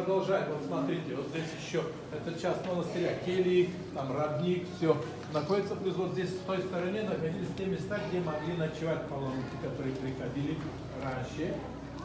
продолжать. Вот смотрите, вот здесь еще, это часть монастыря, кельи, там родник, все находится. Плюс вот здесь, с той стороне, находились те места, где могли ночевать паломники, которые приходили раньше.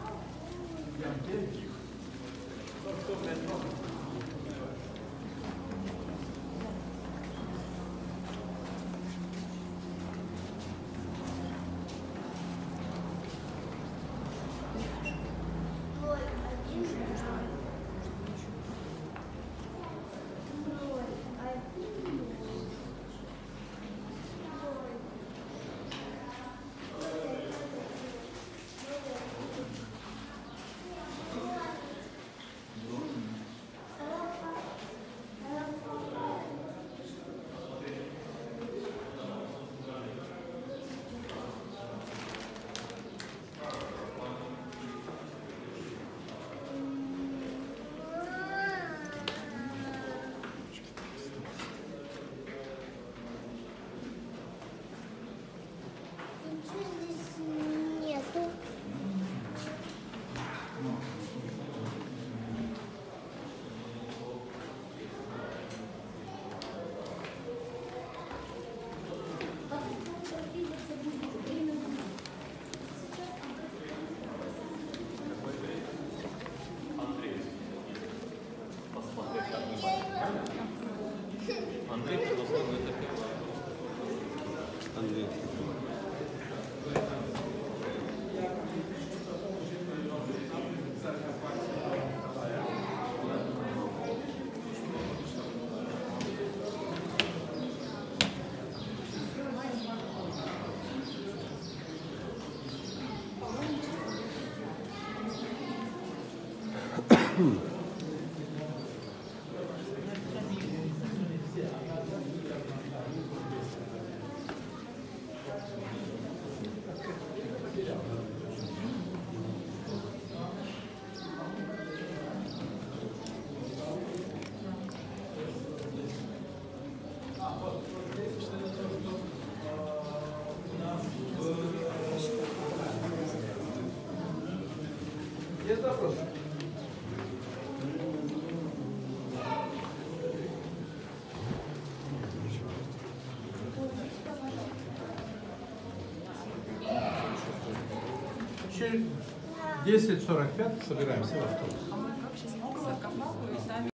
Есть вопрос? Через 10:45 собираемся в автобус.